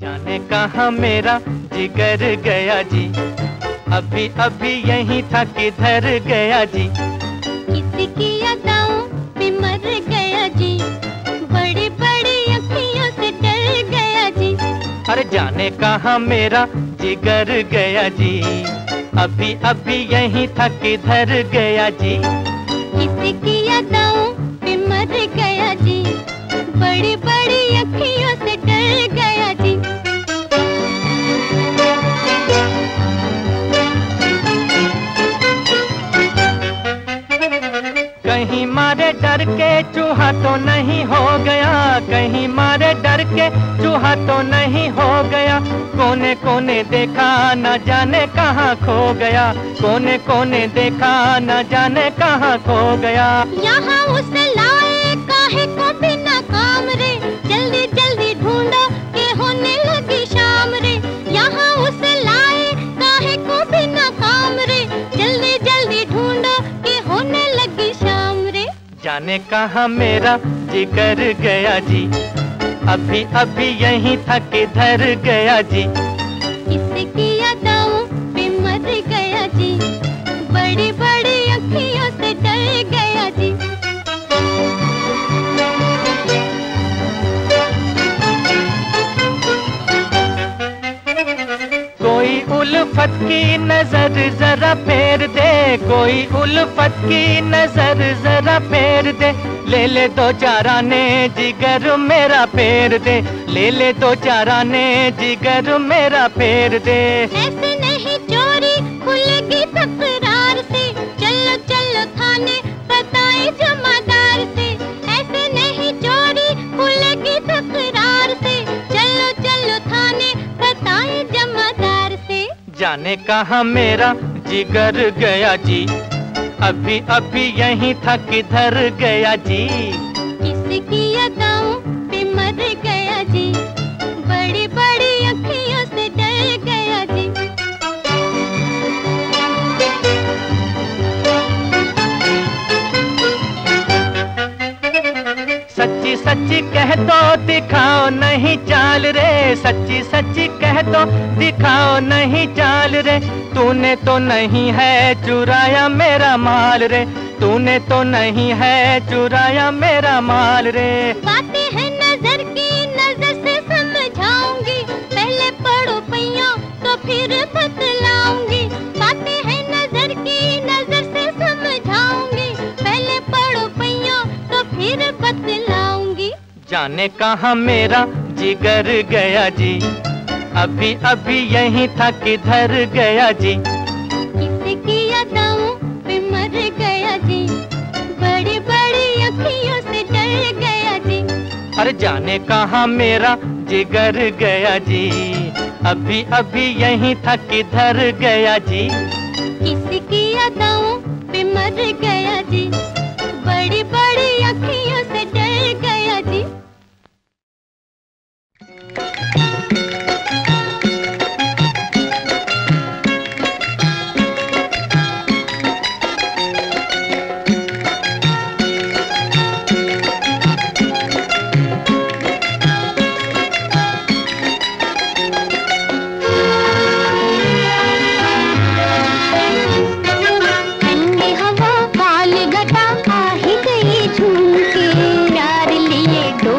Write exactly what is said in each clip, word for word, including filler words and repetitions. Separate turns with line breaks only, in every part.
जाने कहाँ मेरा जिगर गया जी, अभी अभी यहीं था किधर गया जी।
किसी की अदाओं पे मर गया जी, बड़ी बड़ी अखियों से डर गया जी।
अरे जाने कहाँ मेरा जिगर गया जी, अभी अभी यहीं था किधर गया जी।
किसी की अदाओं पे मर गया जी, बड़ी बड़ी अखियों से डर गया जी।
कहीं मारे डर के चूहा तो नहीं हो गया, कहीं मारे डर के चूहा तो नहीं हो गया। कोने कोने देखा न जाने कहाँ खो गया, कोने कोने देखा न जाने कहाँ खो गया।
यहाँ उसे लाए काहे को बिना काम रे, जल्दी जल्दी ढूंढो के होने लगी शाम रे। यहाँ उसे लाए काहे को बिना काम रे, जल्दी जल्दी ढूंढो के होने लगी शाम रे।
जाने कहाँ मेरा जिगर गया जी, अभी अभी यहीं था किधर गया जी।
किसकी अदाओं पे मर गया जी, बड़ी बड़ी अखियों से डर गया जी।
कोई उल्फत की नजर जरा फेर दे, कोई उल्फत की नजर जरा फेर दे। ले ले दो चार आने जिगर मेरा फेर दे, ले ले दो चार आने जिगर मेरा फेर दे।
ऐसे नहीं चोरी खुलेगी तकरार से, चलो चलो थाने बताए जमादार से। ऐसे नहीं चोरी खुलेगी तकरार से, चलो चलो थाने बताए जमादार से।
जाने कहाँ मेरा जिगर गया जी, अभी अभी यहीं था किधर गया जी।
किसकी अदाओं पे मर गया जी, बड़ी बड़ी अखियों से डर गया जी।
सच्ची सच्ची कह दो दिखाओ नहीं चाल रे, सच्ची सच्ची कह दो दिखाओ नहीं चाल रे। तूने तो नहीं है चुराया मेरा माल रे, तूने तो नहीं है चुराया मेरा माल रे।
बातें हैं नजर की, नजर से समझाऊंगी, पहले पढ़ो पैया तो फिर बतलाऊंगी। बातें हैं नजर की, नजर से समझाऊंगी, पहले पढ़ो पैया तो फिर बतलाऊंगी।
जाने कहाँ मेरा जिगर गया जी, अभी अभी यहीं था किधर गया जी।
किसकी अदाओं पे मर गया जी, बड़ी बड़ी अखियों से डर गया जी।
अरे जाने कहाँ मेरा जिगर गया जी, अभी अभी यहीं था किधर गया जी।
किसकी अदाओं पे मर गया जी, बड़ी बड़ी अखियों से डर गया जी।
डो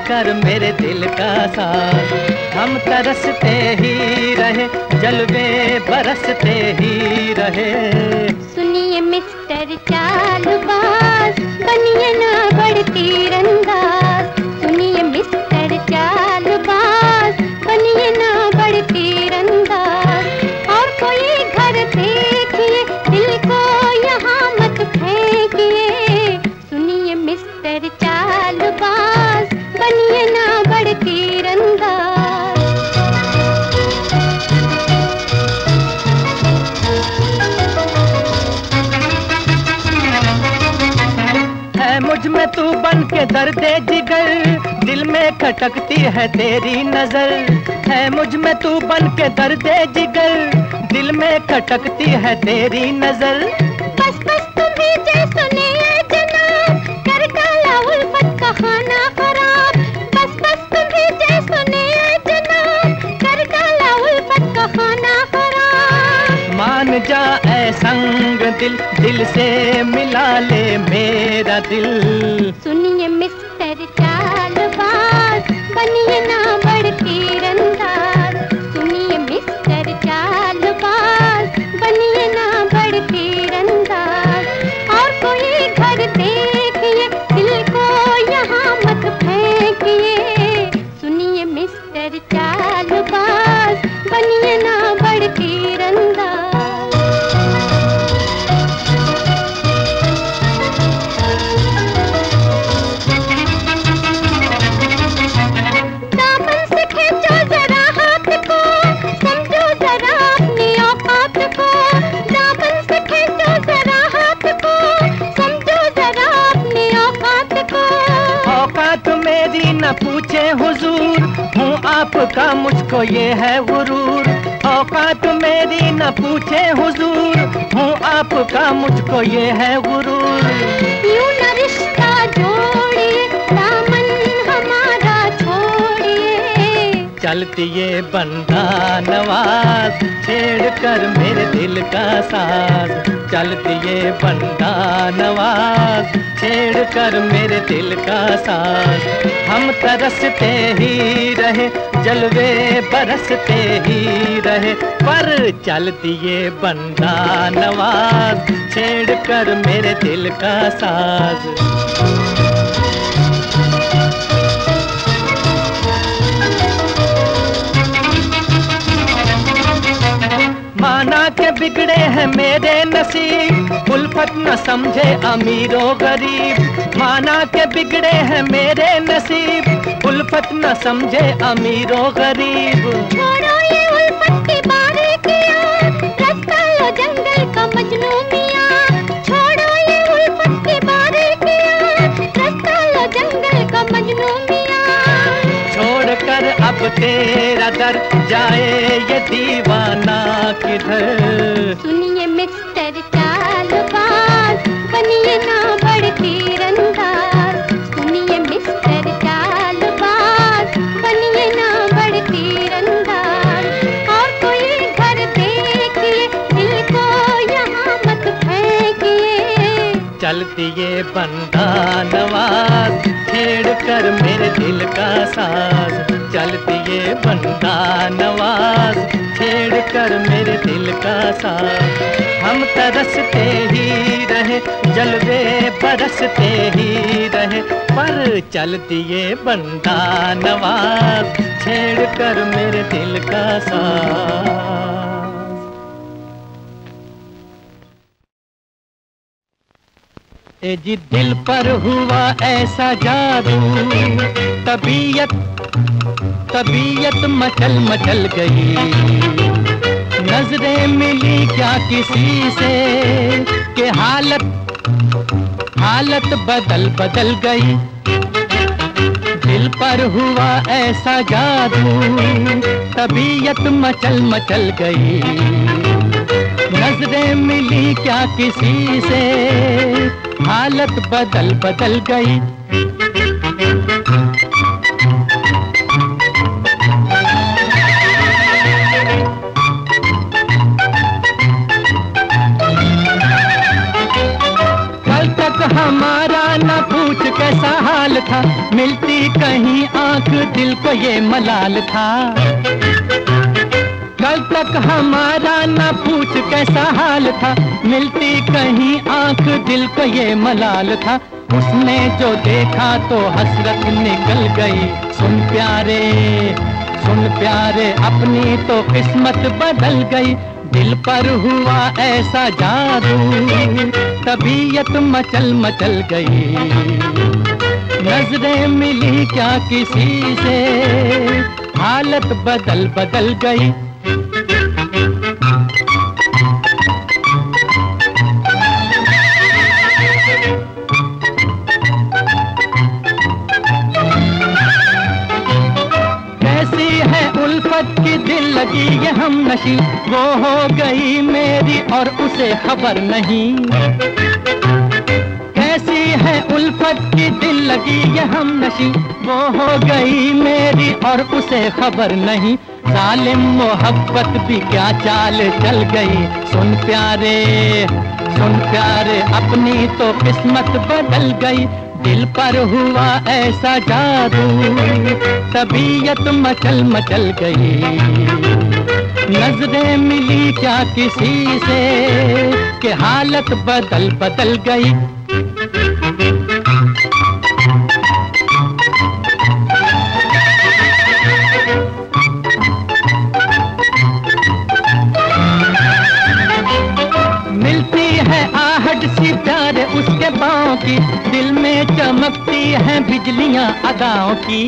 कर मेरे दिल का साज। हम तरसते ही रहे, जलवे बरसते ही रहे।
सुनिए मिस्टर चालबाज, बनिए ना बड़ तीरंदाज। सुनिए मिस्टर चालबाज, बनिए ना बड़ तीरंदाज। और कोई घर देखिए, दिल को यहाँ मत फेंकिए। सुनिए मिस्टर चालबाज, बनिए ना बड़ तीरंदाज।
है मुझ में तू बन के दर्दे जिगर, दिल में खटकती है तेरी नजर। है मुझ में तू बन के दर्दे जिगर, दिल में खटकती है तेरी नजर।
बस बस तुम्हें जे सुनिए जनाब, कर डाला उल्फत का खाना खराब। बस बस तुम्हें जे सुनिए जनाब, कर डाला उल्फत का खाना खराब।
मान जा ऐ संग दिल, दिल से मिला ले मेरा दिल।
सुनिए मिस्टर चालबाज, बनिए ना बड़ तीरंदाज। सुनिए मिस्टर चालबाज, बनिए ना बड़ तीरंदाज। और कोई घर देखिए, दिल को यहाँ मत फेंकिए। सुनिए मिस्टर चालबाज, बनिए ना बड़ तीरंदाज। दामन से खींचो जरा हाथ को, समझो जरा अपनी औकात को। दामन से खींचो जरा हाथ को, समझो जरा अपनी औकात को।
औकात मेरी न पूछे हुजूर, हूँ आपका मुझको ये है गुरूर। औकात मेरी न पूछे हुजूर, हूँ आपका मुझको ये है गुरूर।
यूं न रिश्ता जोड़िए, दामन हमारा छोड़िए।
चलती ये बंदा नवाज, छेड़ कर मेरे दिल का साज। चलती ये बंदा नवाज, छेड़ कर मेरे दिल का साज। हम तरसते ही रहे, जलवे बरसते ही रहे। पर चलती ये बंदा नवाज, छेड़ कर मेरे दिल का साज। माना के बिगड़े हैं मेरे नसीब, उल्फत न समझे अमीरो गरीब। माना के बिगड़े हैं मेरे नसीब, उल्फत न समझे अमीरो गरीब।
छोड़ो ये उल्फत की बारीकियां, रास्ता लो जंगल का मजनू मियां। छोड़ो ये उल्फत की बारीकियां, रास्ता लो जंगल का मजनू मियां।
छोड़ कर अब तेरा दर, जाए ये दीवाना किधर।
सुनिए मिस्टर चालबाज, बनिए ना बड़ तीरंदाज। सुनिए मिस्टर चालबाज, बनिए ना बड़ तीरंदाज। और कोई घर देखिए, दिल को यहाँ मत फेंकिए।
चलती ये बंदा नवाज, छेड़ कर मेरे दिल का साज। चलती ये बंदा नवाज, छेड़ कर मेरे दिल का साज। हम तरसते ही रहे, जलवे बरसते ही रहे। पर चलती ये बंदा नवाज, छेड़ कर मेरे दिल का साज। ए जी दिल पर हुआ ऐसा जादू, तबीयत तबीयत मचल मचल गई। नजरें मिली क्या किसी से, कि हालत हालत बदल बदल गई। दिल पर हुआ ऐसा जादू, तबीयत मचल मचल गई। नजरें मिली क्या किसी से, हालत बदल बदल गई। कल तक हमारा न पूछ कैसा हाल था, मिलती कहीं आंख दिल को ये मलाल था। कल तक हमारा ना पूछ कैसा हाल था, मिलती कहीं आंख दिल को ये मलाल था। उसने जो देखा तो हसरत निकल गई। सुन प्यारे सुन प्यारे अपनी तो किस्मत बदल गई। दिल पर हुआ ऐसा जादू, तबीयत मचल मचल गई। नजरें मिली क्या किसी से, हालत बदल बदल गई। कैसी है उल्फत की दिल लगी ये हम नशी, वो हो गई मेरी और उसे खबर नहीं। कैसी है उल्फत की दिल लगी ये हम नशी, वो हो गई मेरी और उसे खबर नहीं। जालिम मोहब्बत भी क्या चाल चल गई। सुन प्यारे सुन प्यारे अपनी तो किस्मत बदल गई। दिल पर हुआ ऐसा जादू, तबीयत मचल मचल गई। नजरें मिली क्या किसी से कि हालत बदल बदल गई। मिलती है आहट सी प्यारे उसके पाँव की, दिल में चमकती हैं बिजलियां अदाओं की।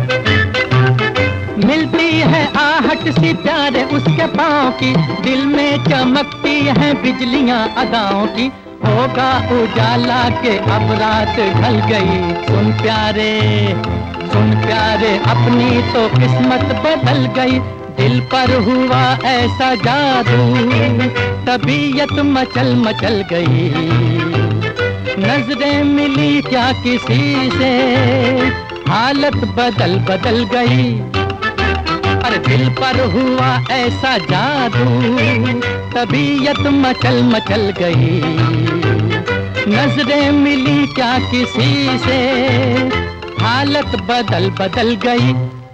मिलती है आहट सी प्यारे उसके पाँव की, दिल में चमकती हैं बिजलियां अदाओं की। होगा उजाला के अब रात ढल गई। सुन प्यारे सुन प्यारे अपनी तो किस्मत बदल गई। दिल पर हुआ ऐसा जादू, तबीयत मचल मचल गई। नजरें मिली क्या किसी से, हालत बदल बदल गई। अरे दिल पर हुआ ऐसा जादू, तबीयत मचल मचल गई। नजरें मिली क्या किसी से, हालत बदल बदल गई।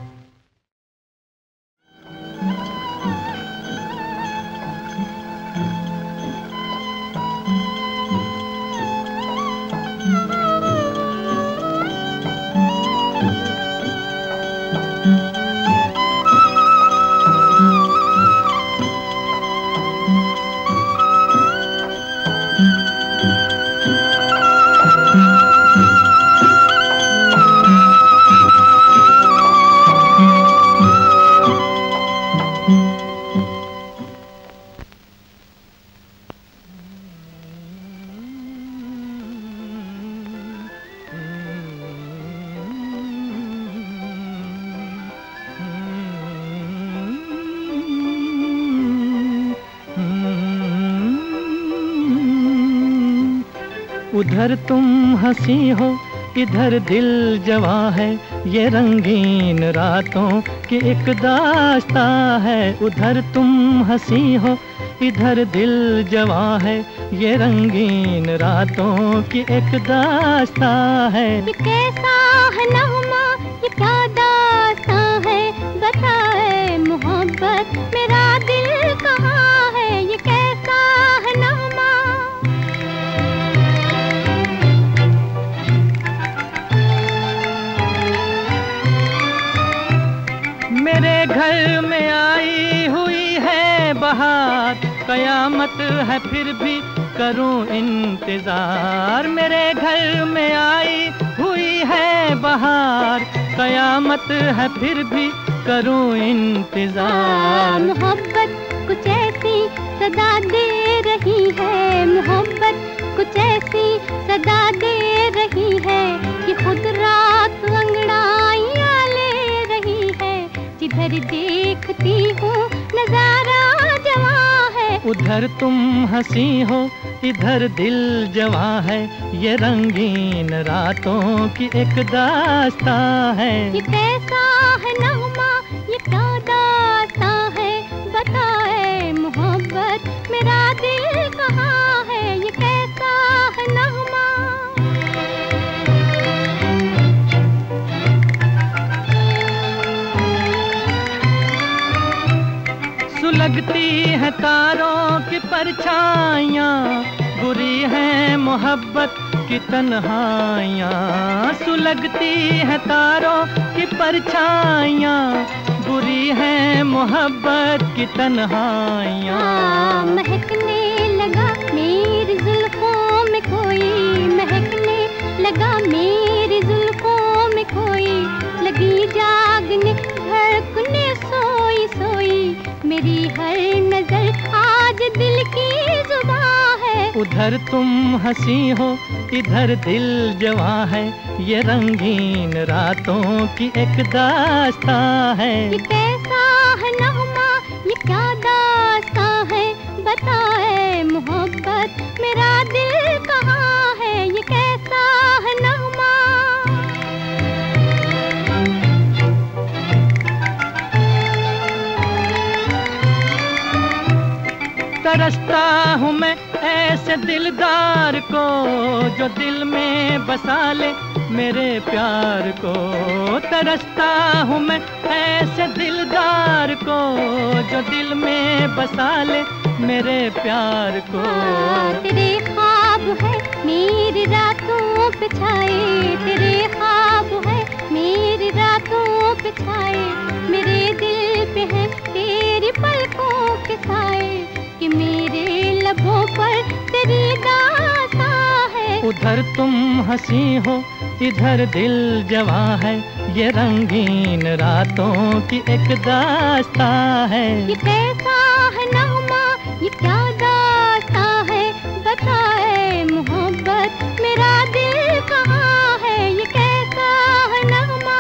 उधर तुम हंसी हो इधर दिल जवां है, ये रंगीन रातों की एक दास्तां है। उधर तुम हंसी हो इधर दिल जवां है, ये रंगीन रातों की एक दास्तां है।
ये कैसा है नगमा, ये क्या दास्तां है, बताए मोहब्बत मेरा दिल कहाँ है। ये कैसा है नगमा,
मेरे घर में आई हुई है बहार, कयामत है फिर भी करूं इंतजार। मेरे घर में आई हुई है बहार, कयामत है फिर भी करूं इंतजार।
मोहब्बत कुछ ऐसी सदा दे रही है, मोहब्बत कुछ ऐसी सदा दे रही है कि खुद रात अंगड़ाइयां ले रही है। जिधर देखती हूँ नजारा जवां है,
उधर तुम हंसी हो इधर दिल जवां है, ये रंगीन रातों की एक दास्तां है।
ये कैसा है नगमा, ये क्या दास्तां है, बताए मोहब्बत मेरा दिल कहाँ है। ये कैसा है नगमा,
सुलगती है तारों की परछाइयाँ, बुरी है मोहब्बत की तन्हाइयाँ। सुलगती है तारों की परछाइयाँ, बुरी है मोहब्बत की तन्हाइयाँ।
महकने लगा मेरी जुल्फों में कोई, महकने लगा मेरी जुल्फों में कोई, लगी जागने धड़कने सोई सोई, मेरी हर नजर आज दिल की जुबां है।
उधर तुम हंसी हो इधर दिल जवां है, ये रंगीन रातों की एक दास्तां है।
ये कैसा है नगमा, ये क्या दास्तां है, बताए मोहब्बत मेरा दिल कहाँ है। ये कैसा है नगमा।
तरसता हूँ मैं ऐसे दिलदार को, जो दिल में बसा ले मेरे प्यार को। तरसता हूँ मैं ऐसे दिलदार को, जो दिल में बसा ले मेरे प्यार को।
तेरे ख्वाब है मेरी रातों पे छाए, तेरे ख्वाब है मेरी रातों पे छाए, मेरे दिल पे है तेरी पलकों के साए, कि मेरे लबों पर तेरी दास्तां है।
उधर तुम हंसी हो इधर दिल जवां है, ये रंगीन रातों की एक दास्तां है।
ये कैसा है नगमा, ये क्या दास्तां है, बताए मोहब्बत मेरा दिल कहाँ है। ये कैसा है नगमा।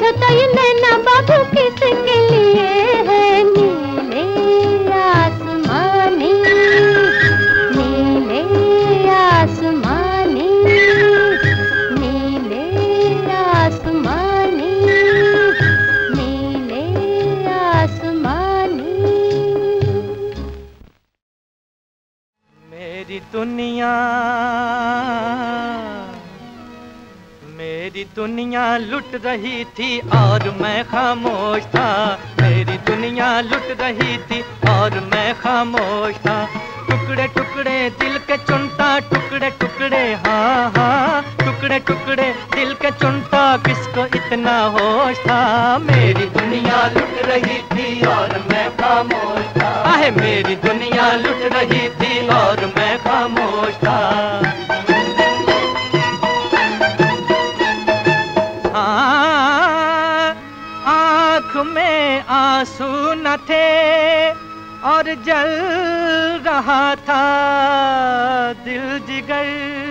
पूछो तो ये नैना बाबू किसके लिए है। नीले आसमानी, नीले आसमानी, नीले आसमानी, नीले आसमानी।
मेरी दुनिया, मेरी दुनिया लुट रही थी और मैं खामोश था। मेरी दुनिया लुट रही थी और मैं खामोश था। टुकड़े टुकड़े दिल के चुनता, टुकड़े टुकड़े हाँ हाँ, टुकड़े टुकड़े दिल के चुनता, किसको इतना होश था। मेरी दुनिया लुट रही थी और मैं खामोश था। आहे मेरी दुनिया लुट रही थी और मैं खामोश था। आँख में आंसू न थे और जल रहा था दिल जिगर,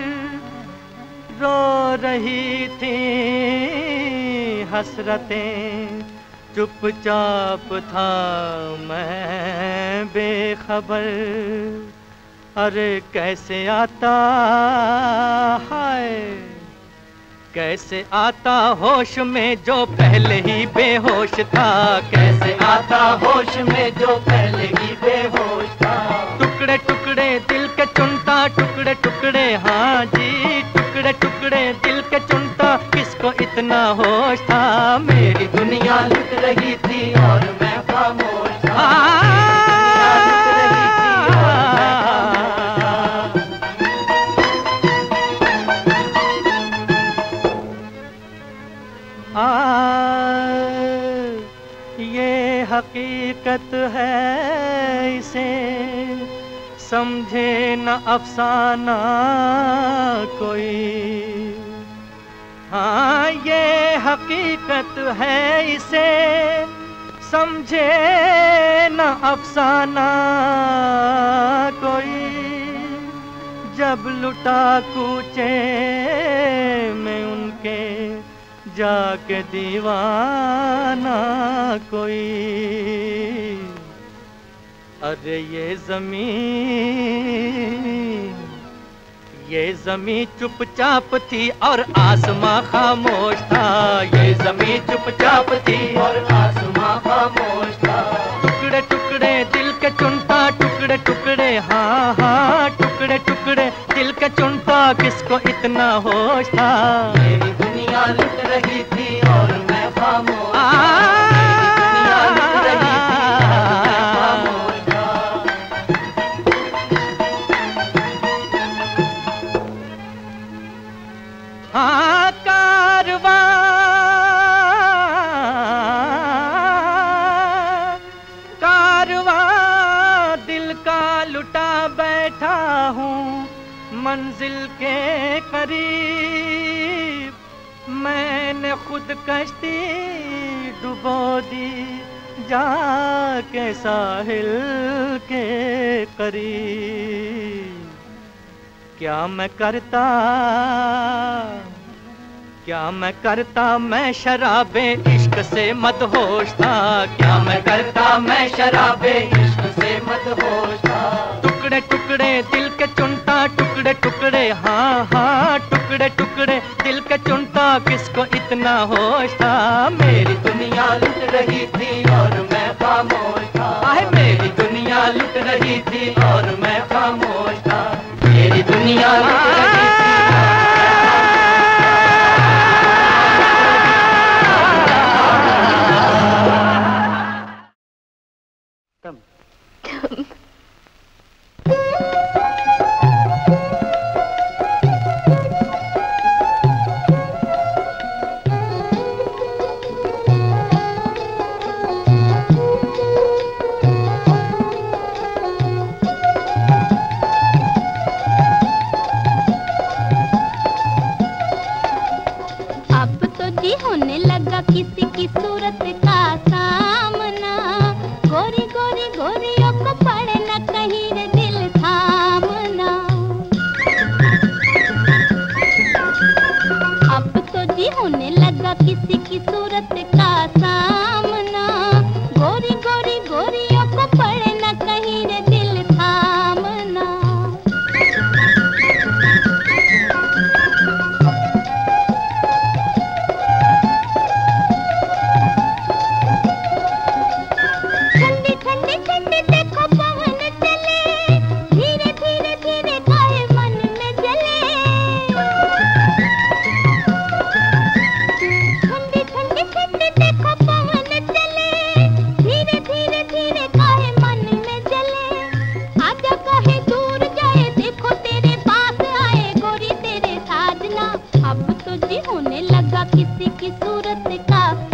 रो रही थी हसरतें, चुपचाप था मैं बेखबर। अरे कैसे आता हाय, कैसे आता होश में जो पहले ही बेहोश था। कैसे आता होश में जो पहले ही बेहोश था। टुकड़े टुकड़े दिल के चुनता, टुकड़े टुकड़े हाँ जी, टुकड़े टुकड़े दिल के चुनता, किसको इतना होश था। मेरी दुनिया लुट रही थी और मैं खामोश था। आ, ये हकीकत है इसे समझे न अफसाना कोई। हाँ ये हकीकत है इसे समझे न अफसाना कोई। जब लुटा कूचे में उनके जाके दीवाना कोई। अरे ये ज़मीन, ये ज़मीन चुपचाप थी और आसमां खामोश था। ये ज़मीन चुपचाप थी और आसमां खामोश था। टुकड़े टुकड़े दिल के चुनता, टुकड़े टुकड़े हाँ हाँ, टुकड़े टुकड़े दिल के चुनता, किसको इतना होश था। मेरी दुनिया लुट रही थी और मैं खामोश था। मेरी दुनिया लुट रही थी और मैं खामोश था। हाँ कारवां कारवां दिल का लुटा बैठा हूँ मंजिल के करीब। मैंने खुद कश्ती डुबो दी जाके साहिल के करीब। क्या मैं करता, क्या मैं करता, मैं शराबे इश्क से मदहोश था। क्या मैं करता, मैं शराबे इश्क से मदहोश था। टुकड़े टुकड़े दिल के चुनता, टुकड़े टुकड़े हाँ हाँ, टुकड़े टुकड़े दिल के चुनता, किसको इतना होश था। मेरी दुनिया लुट रही थी और मैं खामोश था। आहे मेरी दुनिया लुट रही थी और मैं खामोश था। मेरी दुनिया लुट रही थी।
होने लगा किसी की सूरत का सामना। गोरी गोरी गोरियों को पड़े न कहीं रे दिल थामना। अब तो जी होने लगा किसी की सूरत का सामना। गोरी गोरी गोरियों को पड़े न कहीं रे दिल थामना। ठंडी ठंडी ठंडी देखो पवन चले, धीरे धीरे धीरे गाए मन में जले। ठंडी ठंडी ठंडी देखो पवन चले, धीरे धीरे धीरे गाए मन में जले। आजा कहे दूर जाए, देखो तेरे पास आए गोरी तेरे साजना। अब तो जी होने लगा किसी की सूरत का